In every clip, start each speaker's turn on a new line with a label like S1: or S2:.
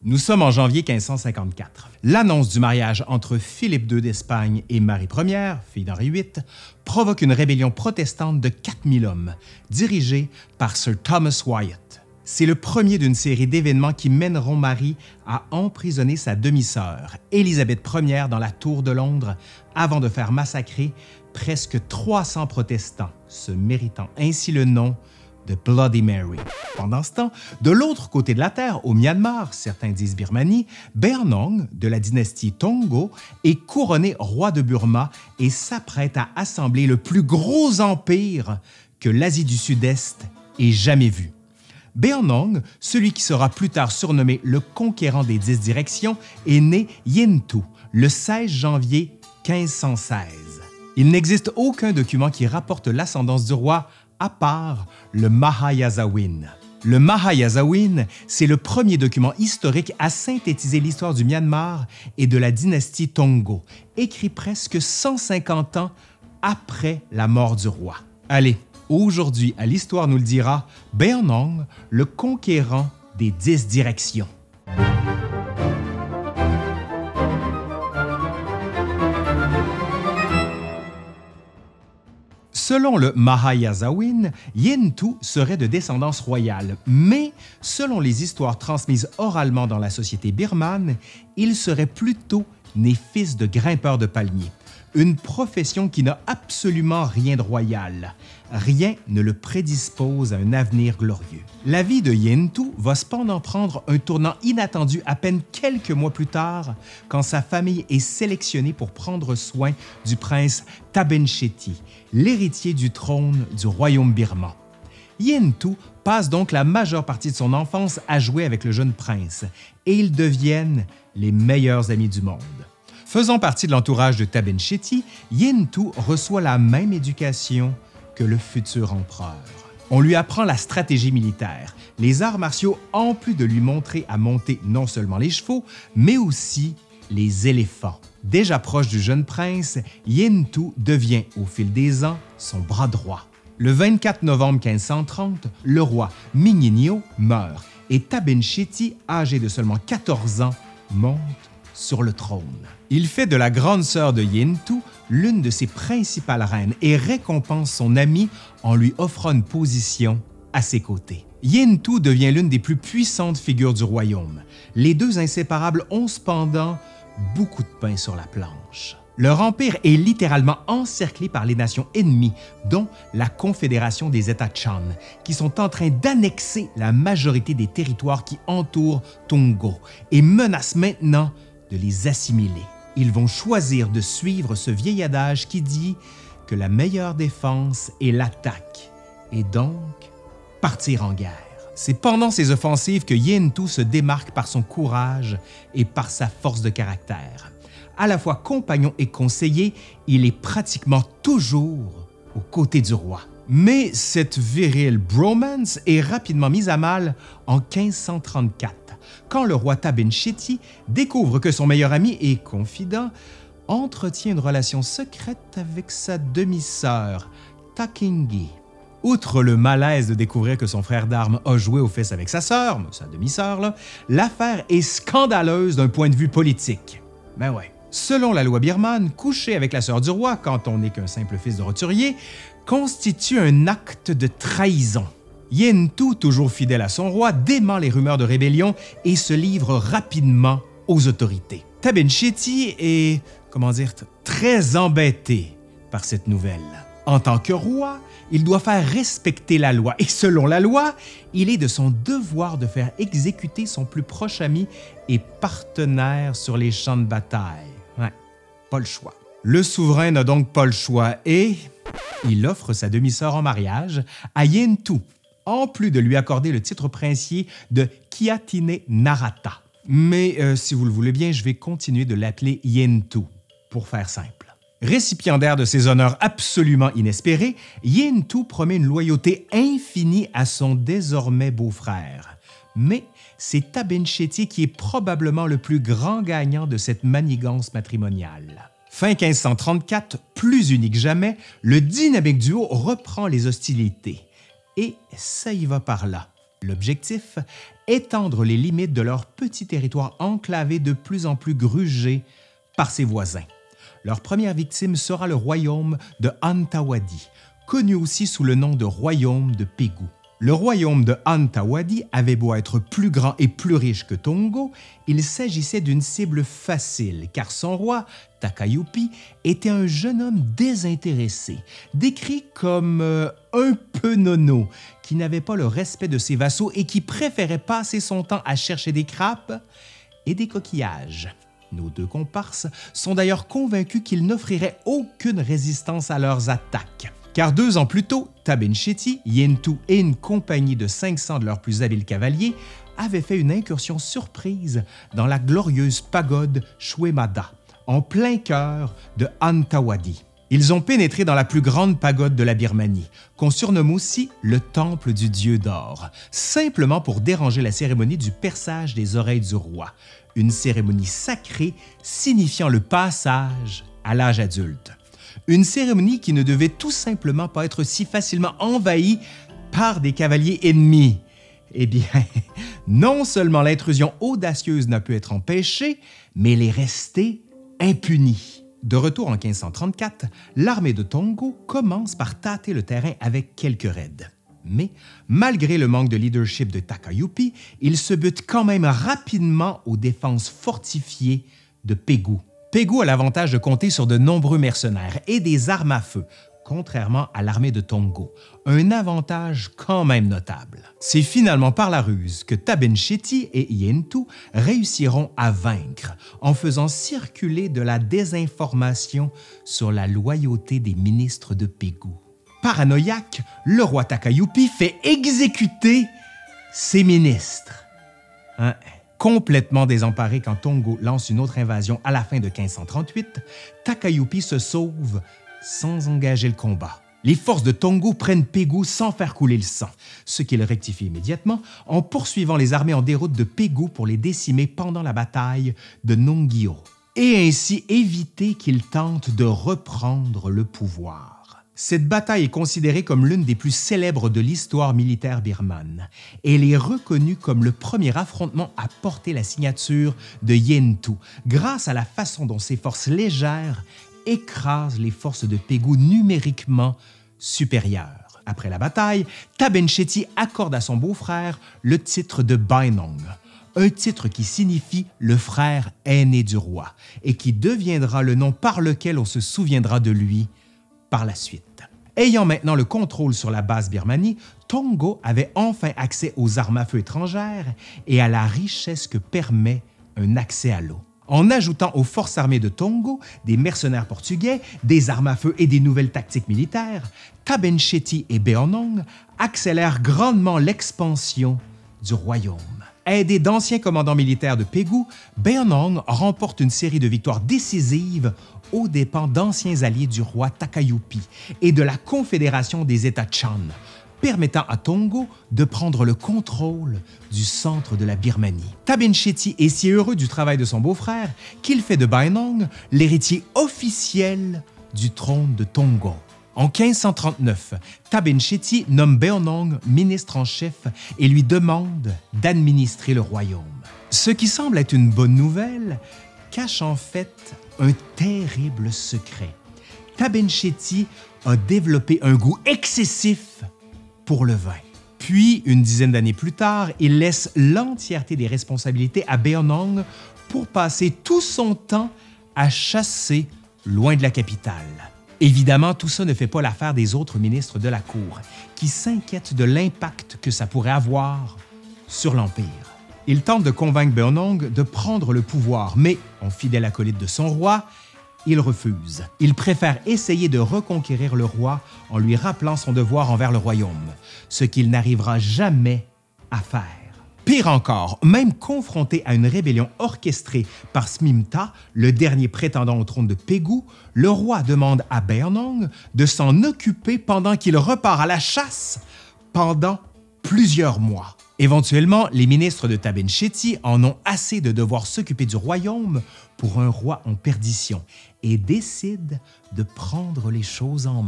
S1: Nous sommes en janvier 1554. L'annonce du mariage entre Philippe II d'Espagne et Marie Ier, fille d'Henri VIII, provoque une rébellion protestante de 4000 hommes, dirigée par Sir Thomas Wyatt. C'est le premier d'une série d'événements qui mèneront Marie à emprisonner sa demi-sœur, Élisabeth Ier, dans la Tour de Londres, avant de faire massacrer presque 300 protestants, se méritant ainsi le nom de Bloody Mary. Pendant ce temps, de l'autre côté de la Terre, au Myanmar, certains disent Birmanie, Beonong, de la dynastie Tongo, est couronné roi de Burma et s'apprête à assembler le plus gros empire que l'Asie du Sud-Est ait jamais vu. Beonong, celui qui sera plus tard surnommé le conquérant des 10 directions, est né Yintu le 16 janvier 1516. Il n'existe aucun document qui rapporte l'ascendance du roi à part le Mahayazawin. Le Mahayazawin, c'est le premier document historique à synthétiser l'histoire du Myanmar et de la dynastie Tongo, écrit presque 150 ans après la mort du roi. Allez, aujourd'hui, à l'Histoire nous le dira, Beonong, le conquérant des 10 directions. Selon le Mahayazawin, Yintu serait de descendance royale, mais selon les histoires transmises oralement dans la société birmane, il serait plutôt né fils de grimpeur de palmiers, une profession qui n'a absolument rien de royal. Rien ne le prédispose à un avenir glorieux. La vie de Yintu va cependant prendre un tournant inattendu à peine quelques mois plus tard, quand sa famille est sélectionnée pour prendre soin du prince Tabencheti, l'héritier du trône du royaume birman. Yintu passe donc la majeure partie de son enfance à jouer avec le jeune prince, et ils deviennent les meilleurs amis du monde. Faisant partie de l'entourage de Tabencheti, Yintu reçoit la même éducation que le futur empereur. On lui apprend la stratégie militaire, les arts martiaux, en plus de lui montrer à monter non seulement les chevaux, mais aussi les éléphants. Déjà proche du jeune prince, Yintu devient, au fil des ans, son bras droit. Le 24 novembre 1530, le roi Minginyo meurt et Tabencheti, âgé de seulement 14 ans, monte sur le trône. Il fait de la grande sœur de Yintu l'une de ses principales reines et récompense son ami en lui offrant une position à ses côtés. Yintu devient l'une des plus puissantes figures du royaume. Les deux inséparables ont cependant beaucoup de pain sur la planche. Leur empire est littéralement encerclé par les nations ennemies, dont la Confédération des États Chan, qui sont en train d'annexer la majorité des territoires qui entourent Tongo et menacent maintenant de les assimiler. Ils vont choisir de suivre ce vieil adage qui dit que la meilleure défense est l'attaque, et donc partir en guerre. C'est pendant ces offensives que Yintu se démarque par son courage et par sa force de caractère. À la fois compagnon et conseiller, il est pratiquement toujours aux côtés du roi. Mais cette virile bromance est rapidement mise à mal en 1534, quand le roi Tabencheti découvre que son meilleur ami et confident entretient une relation secrète avec sa demi-sœur, Takingi. Outre le malaise de découvrir que son frère d'armes a joué aux fesses avec sa sœur, sa demi-sœur, l'affaire est scandaleuse d'un point de vue politique. Ben ouais. Selon la loi birmane, coucher avec la sœur du roi, quand on n'est qu'un simple fils de roturier, constitue un acte de trahison. Yintu, toujours fidèle à son roi, dément les rumeurs de rébellion et se livre rapidement aux autorités. Tabencheti est, très embêté par cette nouvelle. En tant que roi, il doit faire respecter la loi et selon la loi, il est de son devoir de faire exécuter son plus proche ami et partenaire sur les champs de bataille. Ouais, pas le choix. Le souverain n'a donc pas le choix et il offre sa demi-sœur en mariage à Yintu, en plus de lui accorder le titre princier de Kiatine Narata. Mais si vous le voulez bien, je vais continuer de l'appeler Yintu, pour faire simple. Récipiendaire de ces honneurs absolument inespérés, Yintu promet une loyauté infinie à son désormais beau-frère. Mais c'est Tabencheti qui est probablement le plus grand gagnant de cette manigance matrimoniale. Fin 1534, plus uni que jamais, le dynamique duo reprend les hostilités. Et ça y va par là. L'objectif, étendre les limites de leur petit territoire enclavé de plus en plus grugé par ses voisins. Leur première victime sera le royaume de Antawadi, connu aussi sous le nom de royaume de Pégou. Le royaume de Antawadi avait beau être plus grand et plus riche que Tongo, il s'agissait d'une cible facile car son roi, Takayupi, était un jeune homme désintéressé, décrit comme un peu nono, qui n'avait pas le respect de ses vassaux et qui préférait passer son temps à chercher des crapes et des coquillages. Nos deux comparses sont d'ailleurs convaincus qu'il n'offrirait aucune résistance à leurs attaques. Car 2 ans plus tôt, Tabincheti, Yentu et une compagnie de 500 de leurs plus habiles cavaliers avaient fait une incursion surprise dans la glorieuse pagode Chouemada, en plein cœur de Antawadi. Ils ont pénétré dans la plus grande pagode de la Birmanie, qu'on surnomme aussi le Temple du Dieu d'or, simplement pour déranger la cérémonie du perçage des oreilles du roi, une cérémonie sacrée signifiant le passage à l'âge adulte. Une cérémonie qui ne devait tout simplement pas être si facilement envahie par des cavaliers ennemis. Eh bien, non seulement l'intrusion audacieuse n'a pu être empêchée, mais elle est restée impunie. De retour en 1534, l'armée de Tongo commence par tâter le terrain avec quelques raids. Mais, malgré le manque de leadership de Takayupi, il se bute quand même rapidement aux défenses fortifiées de Pégou. Pégou a l'avantage de compter sur de nombreux mercenaires et des armes à feu, contrairement à l'armée de Tongo, un avantage quand même notable. C'est finalement par la ruse que Tabincheti et Yentu réussiront à vaincre en faisant circuler de la désinformation sur la loyauté des ministres de Pégou. Paranoïaque, le roi Takayupi fait exécuter ses ministres. Complètement désemparé quand Tongo lance une autre invasion à la fin de 1538, Takayupi se sauve sans engager le combat. Les forces de Tongo prennent Pégou sans faire couler le sang, ce qu'il rectifie immédiatement en poursuivant les armées en déroute de Pégou pour les décimer pendant la bataille de Nongio, et ainsi éviter qu'ils tentent de reprendre le pouvoir. Cette bataille est considérée comme l'une des plus célèbres de l'histoire militaire birmane. Elle est reconnue comme le premier affrontement à porter la signature de Yentu, grâce à la façon dont ses forces légères écrasent les forces de Pégou numériquement supérieures. Après la bataille, Tabincheti accorde à son beau-frère le titre de Bainong, un titre qui signifie le frère aîné du roi et qui deviendra le nom par lequel on se souviendra de lui par la suite. Ayant maintenant le contrôle sur la basse Birmanie, Tongo avait enfin accès aux armes à feu étrangères et à la richesse que permet un accès à l'eau. En ajoutant aux forces armées de Tongo des mercenaires portugais, des armes à feu et des nouvelles tactiques militaires, Tabincheti et Beonong accélèrent grandement l'expansion du royaume. Aidé d'anciens commandants militaires de Pégou, Beonong remporte une série de victoires décisives aux dépens d'anciens alliés du roi Takayupi et de la Confédération des États Chan, permettant à Tongo de prendre le contrôle du centre de la Birmanie. Tabincheti est si heureux du travail de son beau-frère qu'il fait de Bainong l'héritier officiel du trône de Tongo. En 1539, Tabincheti nomme Beonong ministre en chef et lui demande d'administrer le royaume. Ce qui semble être une bonne nouvelle cache en fait un terrible secret. Tabincheti a développé un goût excessif pour le vin. Puis, une dizaine d'années plus tard, il laisse l'entièreté des responsabilités à Beonong pour passer tout son temps à chasser loin de la capitale. Évidemment, tout ça ne fait pas l'affaire des autres ministres de la cour, qui s'inquiètent de l'impact que ça pourrait avoir sur l'Empire. Il tente de convaincre Beonong de prendre le pouvoir, mais, en fidèle acolyte de son roi, il refuse. Il préfère essayer de reconquérir le roi en lui rappelant son devoir envers le royaume, ce qu'il n'arrivera jamais à faire. Pire encore, même confronté à une rébellion orchestrée par Smimta, le dernier prétendant au trône de Pégou, le roi demande à Beonong de s'en occuper pendant qu'il repart à la chasse pendant plusieurs mois. Éventuellement, les ministres de Tabincheti en ont assez de devoir s'occuper du royaume pour un roi en perdition et décident de prendre les choses en main.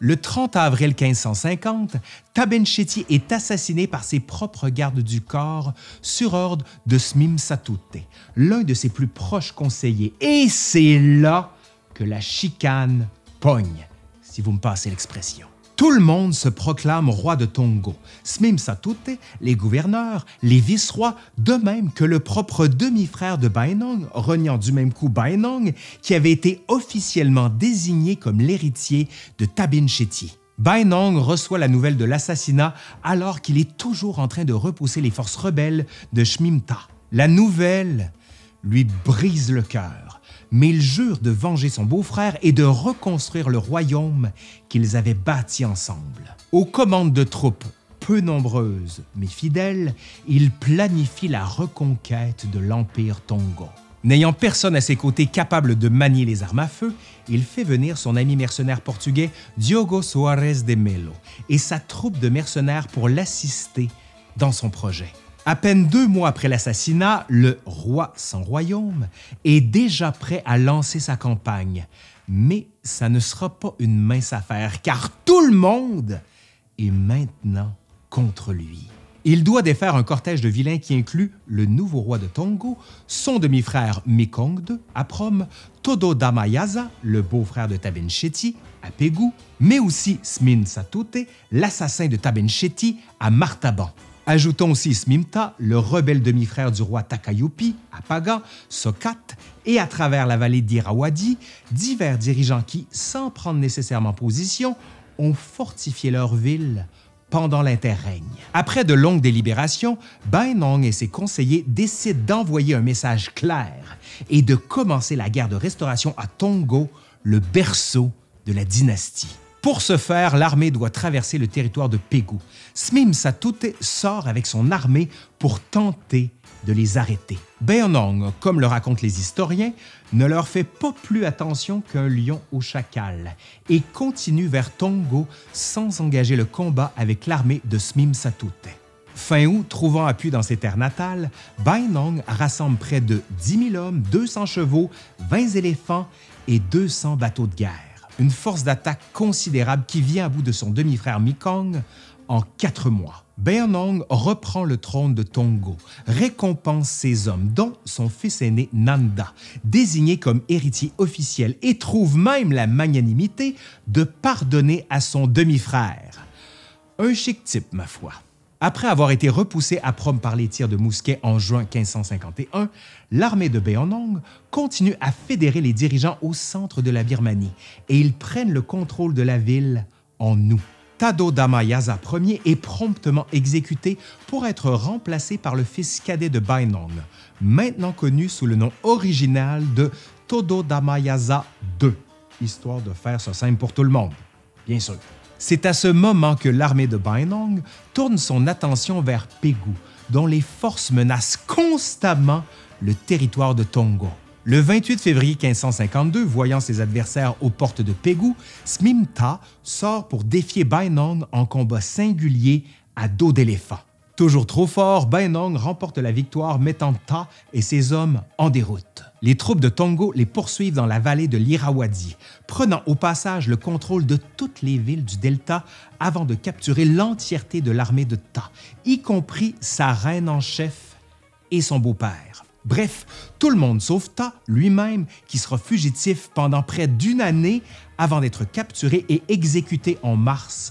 S1: Le 30 avril 1550, Tabencheti est assassiné par ses propres gardes du corps sur ordre de Smim-Satute, l'un de ses plus proches conseillers. Et c'est là que la chicane pogne, si vous me passez l'expression. Tout le monde se proclame roi de Tongo. Smim-Satute, les gouverneurs, les vice-rois, de même que le propre demi-frère de Bainong, reniant du même coup Bainong, qui avait été officiellement désigné comme l'héritier de Tabencheti. Bainong reçoit la nouvelle de l'assassinat alors qu'il est toujours en train de repousser les forces rebelles de Shmimta. La nouvelle lui brise le cœur, mais il jure de venger son beau-frère et de reconstruire le royaume qu'ils avaient bâti ensemble. Aux commandes de troupes peu nombreuses mais fidèles, il planifie la reconquête de l'Empire Tongo. N'ayant personne à ses côtés capable de manier les armes à feu, il fait venir son ami mercenaire portugais Diogo Soares de Melo et sa troupe de mercenaires pour l'assister dans son projet. À peine 2 mois après l'assassinat, le roi sans royaume est déjà prêt à lancer sa campagne. Mais ça ne sera pas une mince affaire, car tout le monde est maintenant contre lui. Il doit défaire un cortège de vilains qui inclut le nouveau roi de Tongo, son demi-frère Mekong II à Prom, Todo Damayaza, le beau-frère de Tabencheti, à Pegu, mais aussi Smin-Satute, l'assassin de Tabencheti, à Martaban. Ajoutons aussi Smimta, le rebelle demi-frère du roi Takayupi, à Paga, Sokat et à travers la vallée d'Irrawaddy, divers dirigeants qui, sans prendre nécessairement position, ont fortifié leur ville pendant l'interrègne. Après de longues délibérations, Bainong et ses conseillers décident d'envoyer un message clair et de commencer la guerre de restauration à Tongo, le berceau de la dynastie. Pour ce faire, l'armée doit traverser le territoire de Pegu. Smim-Satute sort avec son armée pour tenter de les arrêter. Bainong, comme le racontent les historiens, ne leur fait pas plus attention qu'un lion au chacal et continue vers Tongo sans engager le combat avec l'armée de Smim-Satute. Fin août, trouvant appui dans ses terres natales, Bainong rassemble près de 10 000 hommes, 200 chevaux, 20 éléphants et 200 bateaux de guerre. Une force d'attaque considérable qui vient à bout de son demi-frère Mekong en 4 mois. Bainong reprend le trône de Tongo, récompense ses hommes, dont son fils aîné Nanda, désigné comme héritier officiel, et trouve même la magnanimité de pardonner à son demi-frère. Un chic type, ma foi. Après avoir été repoussé à Prom par les tirs de mousquet en juin 1551, l'armée de Bainong continue à fédérer les dirigeants au centre de la Birmanie et ils prennent le contrôle de la ville en août. Tado Damayaza Ier est promptement exécuté pour être remplacé par le fils cadet de Bainong, maintenant connu sous le nom original de Todo Damayaza II, histoire de faire ça simple pour tout le monde, bien sûr. C'est à ce moment que l'armée de Bainong tourne son attention vers Pegu, dont les forces menacent constamment le territoire de Tongo. Le 28 février 1552, voyant ses adversaires aux portes de Pegu, Smimta sort pour défier Bainong en combat singulier à dos d'éléphant. Toujours trop fort, Bainong remporte la victoire, mettant Ta et ses hommes en déroute. Les troupes de Tongo les poursuivent dans la vallée de l'Irrawaddy, prenant au passage le contrôle de toutes les villes du delta avant de capturer l'entièreté de l'armée de Ta, y compris sa reine en chef et son beau-père. Bref, tout le monde sauf Ta lui-même, qui sera fugitif pendant près d'1 année avant d'être capturé et exécuté en mars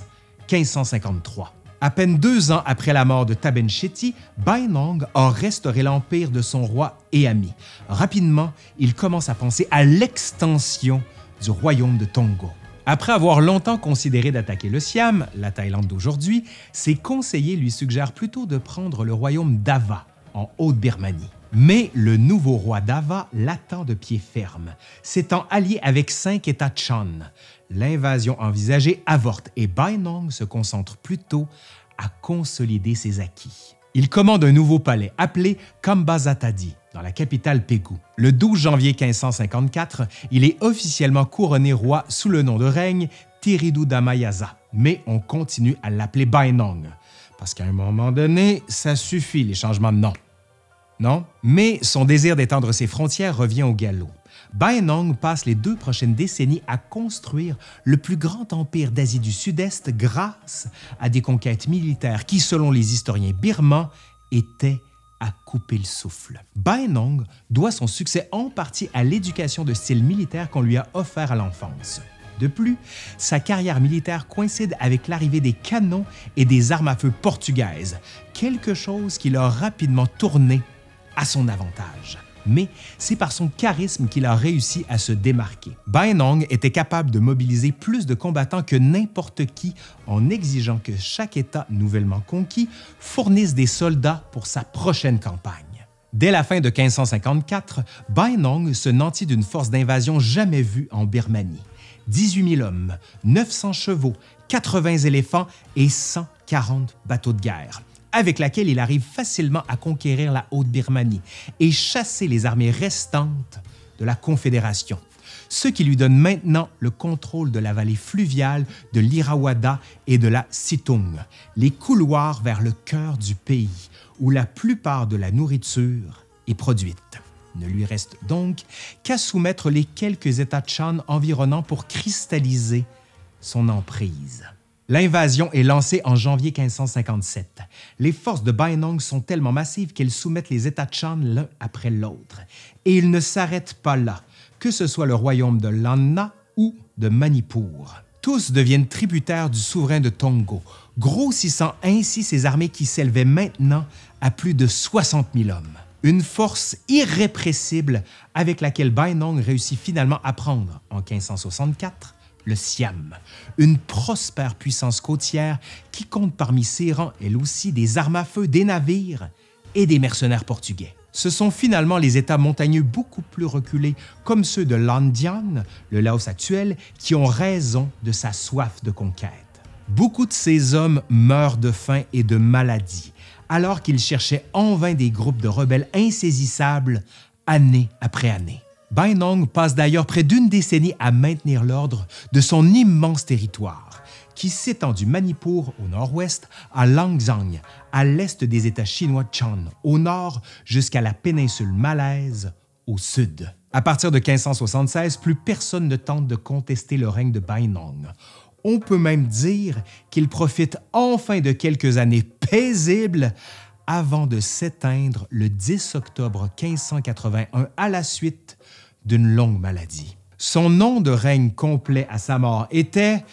S1: 1553. À peine 2 ans après la mort de Tabencheti, Bainong a restauré l'empire de son roi et ami. Rapidement, il commence à penser à l'extension du royaume de Tongo. Après avoir longtemps considéré d'attaquer le Siam, la Thaïlande d'aujourd'hui, ses conseillers lui suggèrent plutôt de prendre le royaume d'Ava, en Haute-Birmanie. Mais le nouveau roi d'Ava l'attend de pied ferme, s'étant allié avec 5 États Chan. L'invasion envisagée avorte et Bainong se concentre plutôt à consolider ses acquis. Il commande un nouveau palais appelé Kambazatadi, dans la capitale Pegu. Le 12 janvier 1554, il est officiellement couronné roi sous le nom de règne Tiridu Damayaza, mais on continue à l'appeler Bainong, parce qu'à un moment donné, ça suffit les changements de nom. Non? Mais son désir d'étendre ses frontières revient au galop. Baenong passe les 2 prochaines décennies à construire le plus grand empire d'Asie du Sud-Est grâce à des conquêtes militaires qui, selon les historiens birmans, étaient à couper le souffle. Baenong doit son succès en partie à l'éducation de style militaire qu'on lui a offert à l'enfance. De plus, sa carrière militaire coïncide avec l'arrivée des canons et des armes à feu portugaises, quelque chose qui l'a rapidement tourné à son avantage. Mais c'est par son charisme qu'il a réussi à se démarquer. Baenong était capable de mobiliser plus de combattants que n'importe qui en exigeant que chaque État nouvellement conquis fournisse des soldats pour sa prochaine campagne. Dès la fin de 1554, Baenong se nantit d'une force d'invasion jamais vue en Birmanie. 18 000 hommes, 900 chevaux, 80 éléphants et 140 bateaux de guerre, avec laquelle il arrive facilement à conquérir la Haute-Birmanie et chasser les armées restantes de la Confédération, ce qui lui donne maintenant le contrôle de la vallée fluviale de l'Irrawaddy et de la Situng, les couloirs vers le cœur du pays, où la plupart de la nourriture est produite. Ne lui reste donc qu'à soumettre les quelques États Chan environnants pour cristalliser son emprise. L'invasion est lancée en janvier 1557. Les forces de Baenong sont tellement massives qu'elles soumettent les États Chan l'un après l'autre. Et ils ne s'arrêtent pas là, que ce soit le royaume de Lan Na ou de Manipur. Tous deviennent tributaires du souverain de Tongo, grossissant ainsi ses armées qui s'élevaient maintenant à plus de 60 000 hommes. Une force irrépressible avec laquelle Baenong réussit finalement à prendre, en 1564, le Siam, une prospère puissance côtière qui compte parmi ses rangs, elle aussi, des armes à feu, des navires et des mercenaires portugais. Ce sont finalement les États montagneux beaucoup plus reculés, comme ceux de Landian, le Laos actuel, qui ont raison de sa soif de conquête. Beaucoup de ces hommes meurent de faim et de maladie, alors qu'ils cherchaient en vain des groupes de rebelles insaisissables année après année. Baenong passe d'ailleurs près d'une décennie à maintenir l'ordre de son immense territoire, qui s'étend du Manipur au nord-ouest à Langzang, à l'est des États chinois Chan, au nord jusqu'à la péninsule malaise, au sud. À partir de 1576, plus personne ne tente de contester le règne de Baenong. On peut même dire qu'il profite enfin de quelques années paisibles avant de s'éteindre le 10 octobre 1581 à la suite d'une longue maladie. Son nom de règne complet à sa mort était...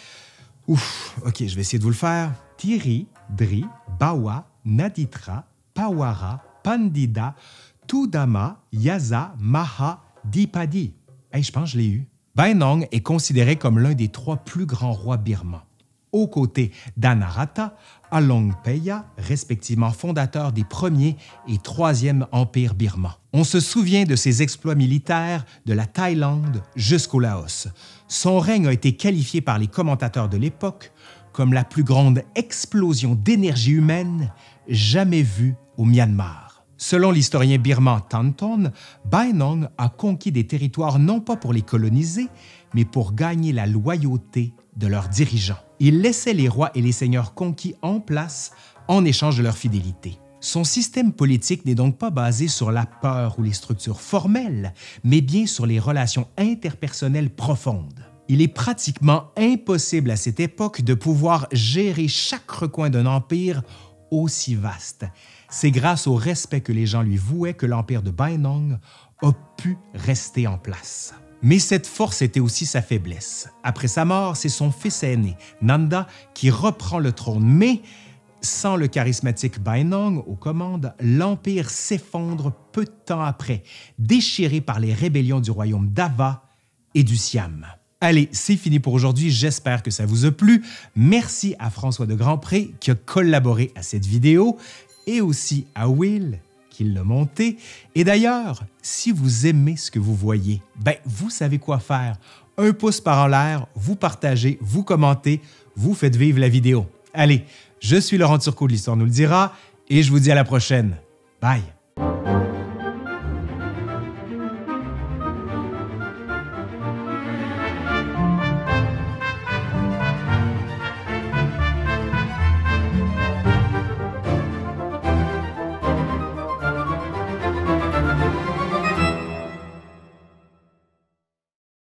S1: OK, je vais essayer de vous le faire. Tiri, Dri, Bawa, Naditra, Pawara, Pandida, Tudama, Yaza, Maha, Dipadi. Hey, je pense que je l'ai eu. Baenong est considéré comme l'un des 3 plus grands rois birmans, aux côtés d'Anarata, Alongpeya, respectivement fondateurs des 1er et 3e empires birmans. On se souvient de ses exploits militaires de la Thaïlande jusqu'au Laos. Son règne a été qualifié par les commentateurs de l'époque comme la plus grande explosion d'énergie humaine jamais vue au Myanmar. Selon l'historien birman Tanton, Baenong a conquis des territoires non pas pour les coloniser, mais pour gagner la loyauté de leurs dirigeants. Il laissait les rois et les seigneurs conquis en place en échange de leur fidélité. Son système politique n'est donc pas basé sur la peur ou les structures formelles, mais bien sur les relations interpersonnelles profondes. Il est pratiquement impossible à cette époque de pouvoir gérer chaque recoin d'un empire aussi vaste. C'est grâce au respect que les gens lui vouaient que l'empire de Baenong a pu rester en place. Mais cette force était aussi sa faiblesse. Après sa mort, c'est son fils aîné, Nanda, qui reprend le trône. Mais sans le charismatique Baenong aux commandes, l'empire s'effondre peu de temps après, déchiré par les rébellions du royaume d'Ava et du Siam. Allez, c'est fini pour aujourd'hui. J'espère que ça vous a plu. Merci à François de Grandpré qui a collaboré à cette vidéo et aussi à Will qui l'a monté. Et d'ailleurs, si vous aimez ce que vous voyez, vous savez quoi faire. Un pouce par en l'air, vous partagez, vous commentez, vous faites vivre la vidéo. Allez, je suis Laurent Turcot de l'Histoire nous le dira et je vous dis à la prochaine. Bye!